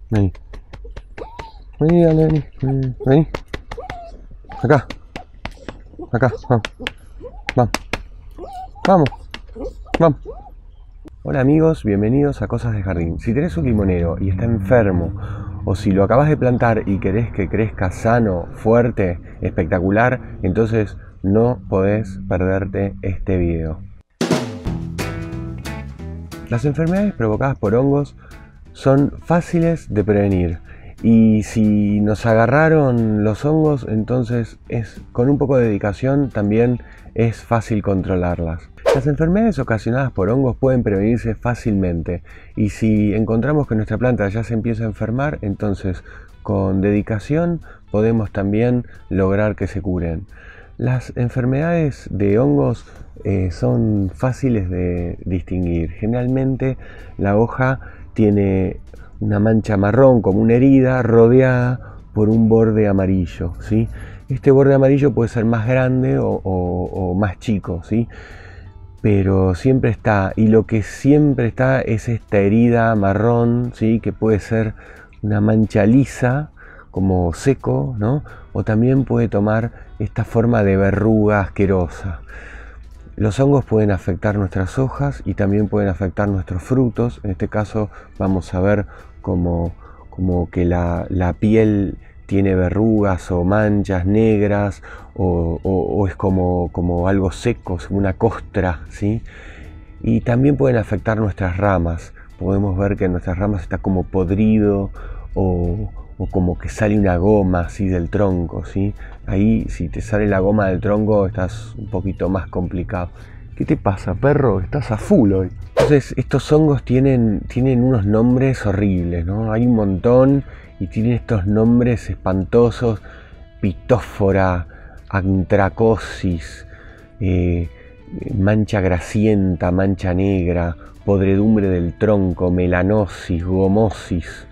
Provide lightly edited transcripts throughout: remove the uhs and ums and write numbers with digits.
Vení. Vení, dale, vení. Vení. Acá. Acá. Vamos. Vamos. Vamos. Vamos. Hola amigos, bienvenidos a Cosas de Jardín. Si tenés un limonero y está enfermo, o si lo acabas de plantar y querés que crezca sano, fuerte, espectacular, entonces no podés perderte este video. Las enfermedades provocadas por hongos son fáciles de prevenir y si nos agarraron los hongos, entonces con un poco de dedicación también es fácil controlarlas. Las enfermedades ocasionadas por hongos pueden prevenirse fácilmente y si encontramos que nuestra planta ya se empieza a enfermar, entonces con dedicación podemos también lograr que se curen. Las enfermedades de hongos son fáciles de distinguir. Generalmente la hoja tiene una mancha marrón como una herida rodeada por un borde amarillo, ¿sí? Este borde amarillo puede ser más grande o más chico, ¿sí? Pero siempre está, y lo que siempre está es esta herida marrón, ¿sí? Que puede ser una mancha lisa como seco, ¿no? O también puede tomar esta forma de verruga asquerosa. Los hongos pueden afectar nuestras hojas y también pueden afectar nuestros frutos. En este caso vamos a ver como que la piel tiene verrugas o manchas negras o es como algo seco, una costra, ¿sí? Y también pueden afectar nuestras ramas. Podemos ver que en nuestras ramas está como podrido o como que sale una goma así del tronco, ¿sí? Ahí si te sale la goma del tronco estás un poquito más complicado. ¿Qué te pasa, perro? Estás a full hoy. Entonces estos hongos tienen unos nombres horribles, ¿no? Hay un montón y tienen estos nombres espantosos: pitófora, antracosis, mancha grasienta, mancha negra, podredumbre del tronco, melanosis, gomosis.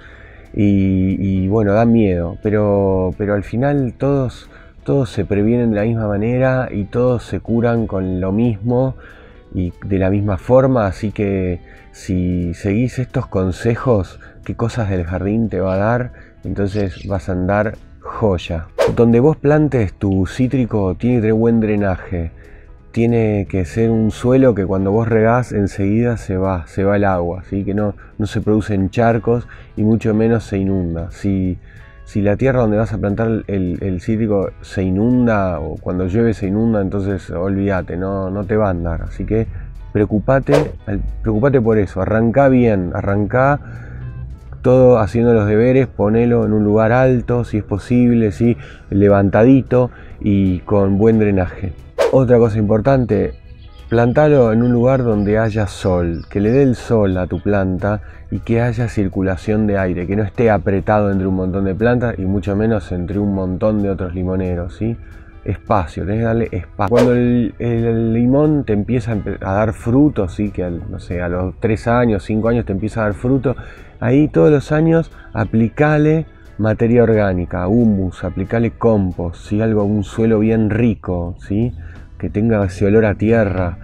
Y bueno, da miedo, pero al final todos se previenen de la misma manera y todos se curan con lo mismo y de la misma forma, así que si seguís estos consejos que Cosas del Jardín te va a dar, entonces vas a andar joya. Donde vos plantes tu cítrico tiene que tener buen drenaje. Tiene que ser un suelo que cuando vos regás enseguida se va el agua, ¿sí? Que no se producen charcos y mucho menos se inunda. Si la tierra donde vas a plantar el cítrico se inunda o cuando llueve se inunda, entonces olvídate, no te va a andar. Así que preocupate por eso, arrancá bien, arrancá todo haciendo los deberes, ponelo en un lugar alto si es posible, ¿sí? Levantadito y con buen drenaje. Otra cosa importante, plantalo en un lugar donde haya sol, que le dé el sol a tu planta y que haya circulación de aire, que no esté apretado entre un montón de plantas y mucho menos entre un montón de otros limoneros, ¿sí? Espacio, tenés que darle espacio. Cuando el limón te empieza a dar frutos, ¿sí? Que no sé, a los 3 años, 5 años te empieza a dar fruto, ahí todos los años aplicale materia orgánica, humus, aplicale compost, ¿sí? Un suelo bien rico, ¿sí? Que tenga ese olor a tierra.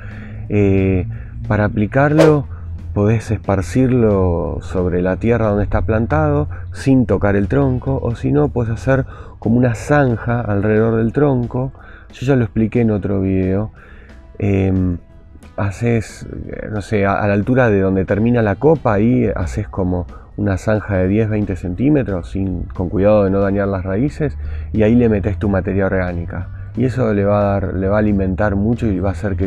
Para aplicarlo podés esparcirlo sobre la tierra donde está plantado sin tocar el tronco, o si no puedes hacer como una zanja alrededor del tronco. Yo ya lo expliqué en otro video. Haces, no sé, a la altura de donde termina la copa, ahí haces como una zanja de 10-20 centímetros con cuidado de no dañar las raíces, y ahí le metes tu materia orgánica. Y eso le va a alimentar mucho y va a hacer que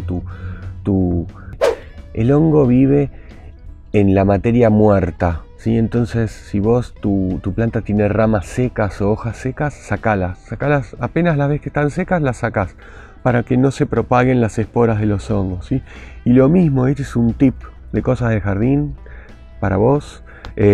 el hongo vive en la materia muerta, ¿sí? Entonces si tu planta tiene ramas secas o hojas secas, sacalas, apenas las ves que están secas, las sacas para que no se propaguen las esporas de los hongos, ¿sí? Y lo mismo, este es un tip de Cosas del Jardín para vos.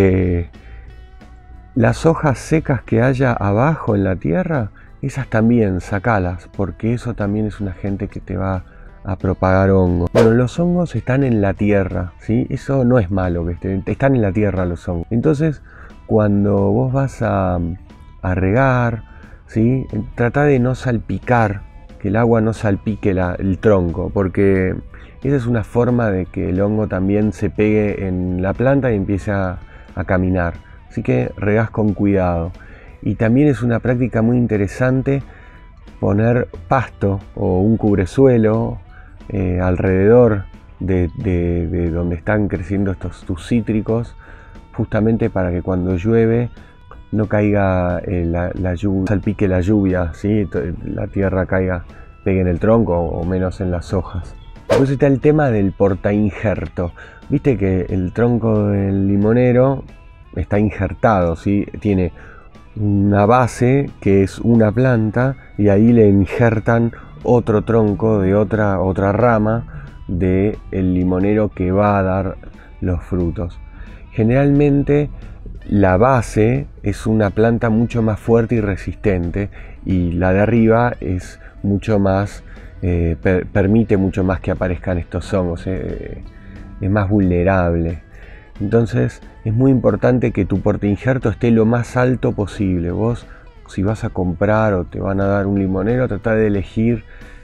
Las hojas secas que haya abajo en la tierra, esas también sacalas, porque eso también es un agente que te va a propagar hongos. Bueno, los hongos están en la tierra, ¿sí? Eso no es malo, que están en la tierra los hongos. Entonces, cuando vos vas a regar, ¿sí? Trata de no salpicar, que el agua no salpique el tronco, porque esa es una forma de que el hongo también se pegue en la planta y empiece a caminar. así que regás con cuidado. Y también es una práctica muy interesante poner pasto o un cubresuelo alrededor de donde están creciendo tus cítricos, justamente para que cuando llueve no caiga la lluvia, salpique la lluvia, ¿sí? La tierra caiga, pegue en el tronco o menos en las hojas. Después está el tema del portainjerto. Viste que el tronco del limonero está injertado, ¿sí? Tiene una base que es una planta y ahí le injertan otro tronco de otra rama del limonero que va a dar los frutos. Generalmente la base es una planta mucho más fuerte y resistente, y la de arriba es mucho más, permite mucho más que aparezcan estos hongos, es más vulnerable. Entonces es muy importante que tu portainjerto esté lo más alto posible. Vos, si vas a comprar o te van a dar un limonero, trata de elegir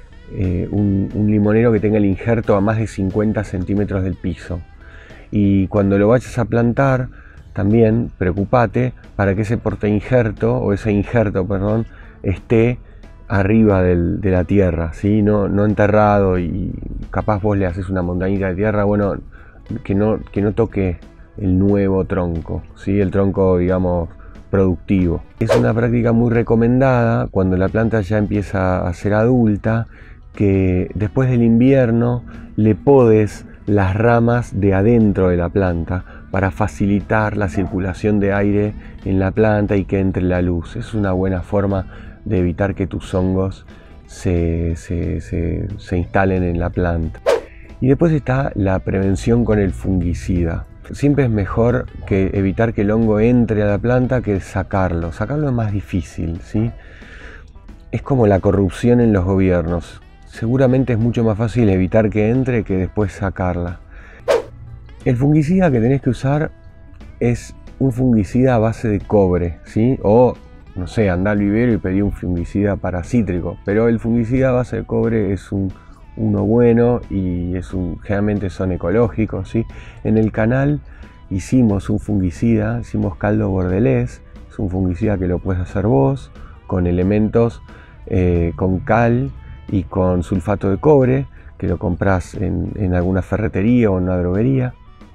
un limonero que tenga el injerto a más de 50 centímetros del piso. Y cuando lo vayas a plantar, también preocupate para que ese portainjerto, o ese injerto, perdón, esté arriba de la tierra, ¿sí? No enterrado, y capaz vos le haces una montañita de tierra, bueno, que no toque el nuevo tronco, ¿sí? El tronco, digamos, productivo. Es una práctica muy recomendada cuando la planta ya empieza a ser adulta, que después del invierno le podes las ramas de adentro de la planta para facilitar la circulación de aire en la planta y que entre la luz. Es una buena forma de evitar que tus hongos se instalen en la planta. Y después está la prevención con el fungicida. Siempre es mejor que evitar que el hongo entre a la planta que sacarlo. Sacarlo es más difícil, ¿sí? Es como la corrupción en los gobiernos. Seguramente es mucho más fácil evitar que entre que después sacarla. El fungicida que tenés que usar es un fungicida a base de cobre, ¿sí? O, no sé, andá al vivero y pedí un fungicida para cítrico. Pero el fungicida a base de cobre es uno bueno, y generalmente son ecológicos, ¿sí? En el canal hicimos un fungicida, hicimos caldo bordelés. Es un fungicida que lo puedes hacer vos con elementos, con cal y con sulfato de cobre, que lo compras en alguna ferretería o en una droguería,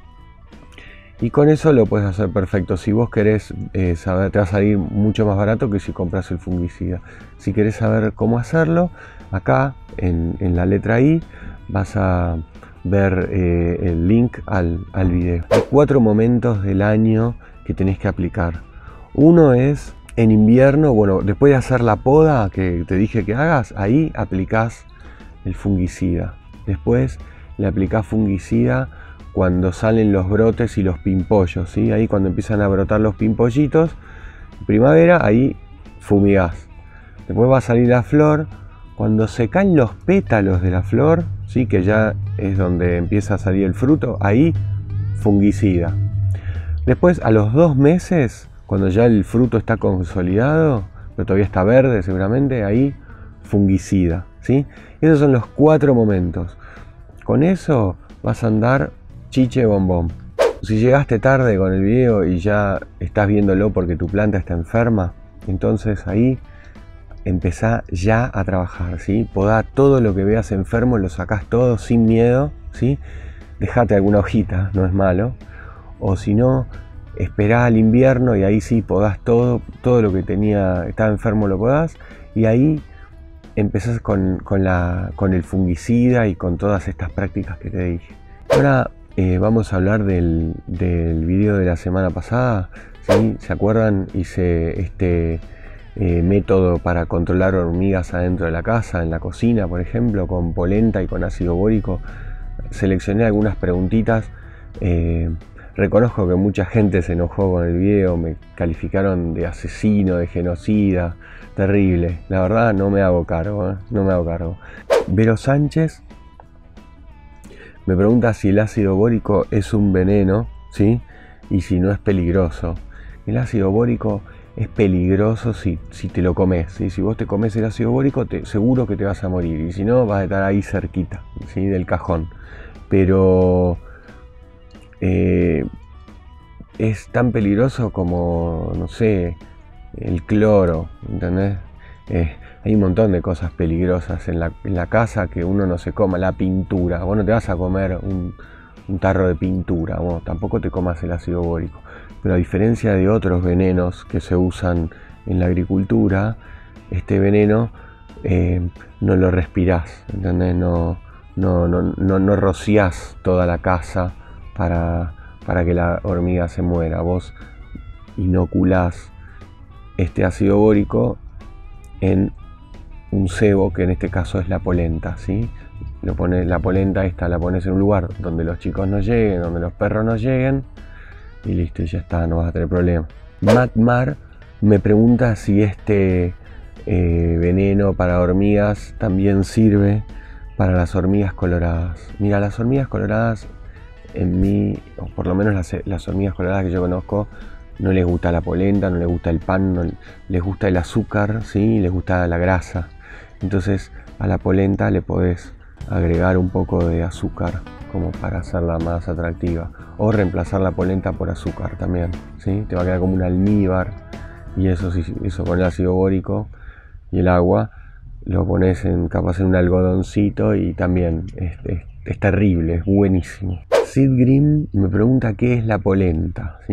y con eso lo puedes hacer perfecto. Si vos querés saber, te va a salir mucho más barato que si compras el fungicida. Si querés saber cómo hacerlo, acá en la letra I vas a ver el link al video. Hay 4 momentos del año que tenés que aplicar. Uno es en invierno, bueno, después de hacer la poda que te dije que hagas, ahí aplicás el fungicida. Después le aplicás fungicida cuando salen los brotes y los pimpollos, ¿sí? Ahí cuando empiezan a brotar los pimpollitos, en primavera, ahí fumigás. Después va a salir la flor. Cuando se caen los pétalos de la flor, ¿sí? Que ya es donde empieza a salir el fruto, ahí fungicida. Después, a los 2 meses, cuando ya el fruto está consolidado, pero todavía está verde seguramente, ahí fungicida, ¿sí? Esos son los 4 momentos. Con eso vas a andar chiche bombón. Si llegaste tarde con el video y ya estás viéndolo porque tu planta está enferma, entonces ahí empezá ya a trabajar, ¿sí? Podá todo lo que veas enfermo, lo sacás todo sin miedo, ¿sí? Dejate alguna hojita, no es malo. O si no, esperá al invierno y ahí sí podás todo lo que estaba enfermo lo podás, y ahí empezás con el fungicida y con todas estas prácticas que te dije. Ahora vamos a hablar del video de la semana pasada, ¿sí? ¿Se acuerdan? Hice este método para controlar hormigas adentro de la casa, en la cocina, por ejemplo, con polenta y con ácido bórico. Seleccioné algunas preguntitas. Reconozco que mucha gente se enojó con el video, me calificaron de asesino, de genocida, terrible. La verdad no me hago cargo, no me hago cargo. Vero Sánchez me pregunta si el ácido bórico es un veneno, ¿sí? Y si no es peligroso. El ácido bórico es peligroso si te lo comes, ¿sí? Si vos te comes el ácido bórico, seguro que te vas a morir, y si no, vas a estar ahí cerquita, ¿sí? Del cajón. Pero es tan peligroso como, no sé, el cloro, ¿entendés? Hay un montón de cosas peligrosas en la casa que uno no se coma. La pintura, vos no te vas a comer un tarro de pintura, vos tampoco te comas el ácido bórico. Pero a diferencia de otros venenos que se usan en la agricultura, este veneno no lo respirás, ¿entendés? No rociás toda la casa para que la hormiga se muera. Vos inoculás este ácido bórico en un cebo, que en este caso es la polenta, ¿sí? La polenta esta la pones en un lugar donde los chicos no lleguen, donde los perros no lleguen, y listo, ya está, no vas a tener problema. Matmar me pregunta si este veneno para hormigas también sirve para las hormigas coloradas. Mira, las hormigas coloradas, o por lo menos las hormigas coloradas que yo conozco, no les gusta la polenta, no les gusta el pan, no les gusta el azúcar, ¿sí? Les gusta la grasa. Entonces a la polenta le podés agregar un poco de azúcar como para hacerla más atractiva, o reemplazar la polenta por azúcar también, ¿sí? Te va a quedar como un almíbar, y eso con el ácido bórico y el agua lo pones capaz en un algodoncito y también es terrible, es buenísimo. Sid Green me pregunta qué es la polenta, ¿sí?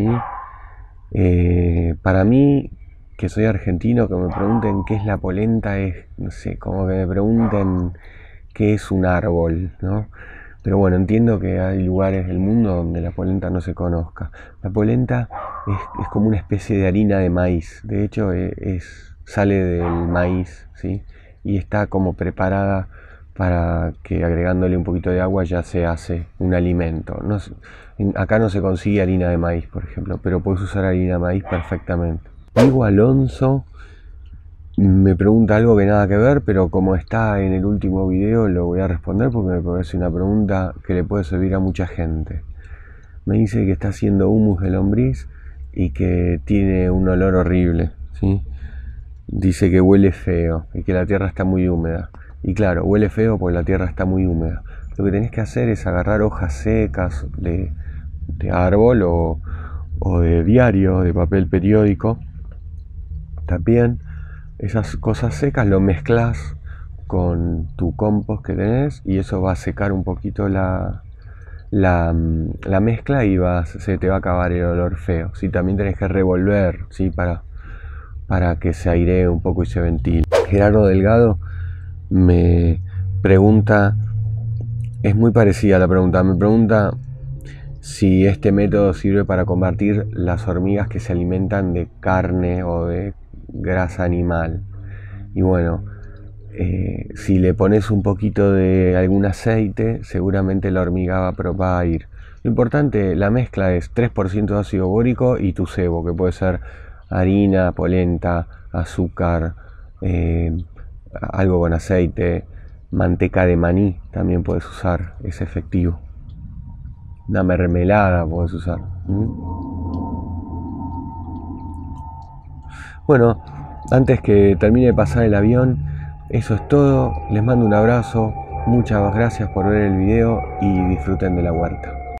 Para mí, que soy argentino, que me pregunten qué es la polenta es, no sé, como que me pregunten qué es un árbol, ¿no? Pero bueno, entiendo que hay lugares del mundo donde la polenta no se conozca. La polenta es como una especie de harina de maíz. De hecho, sale del maíz, ¿sí? Y está como preparada para que agregándole un poquito de agua ya se hace un alimento. Acá no se consigue harina de maíz, por ejemplo, pero puedes usar harina de maíz perfectamente. Diego Alonso me pregunta algo que nada que ver, pero como está en el último video lo voy a responder porque me parece una pregunta que le puede servir a mucha gente. Me dice que está haciendo humus de lombriz y que tiene un olor horrible, ¿sí? Dice que huele feo y que la tierra está muy húmeda. Y claro, huele feo porque la tierra está muy húmeda. Lo que tenés que hacer es agarrar hojas secas de árbol o de diario, de papel periódico. También esas cosas secas lo mezclas con tu compost que tenés y eso va a secar un poquito la mezcla y se te va a acabar el olor feo. ¿Sí? También tenés que revolver, ¿sí? para que se airee un poco y se ventile. Gerardo Delgado me pregunta, es muy parecida la pregunta, me pregunta si este método sirve para combatir las hormigas que se alimentan de carne o de grasa animal. Y bueno, si le pones un poquito de algún aceite, seguramente la hormiga va a ir. Lo importante, la mezcla es 3% de ácido bórico y tu cebo, que puede ser harina, polenta, azúcar, algo con aceite, manteca de maní también puedes usar, es efectivo. Una mermelada puedes usar. Bueno, antes que termine de pasar el avión, eso es todo. Les mando un abrazo. Muchas gracias por ver el video y disfruten de la huerta.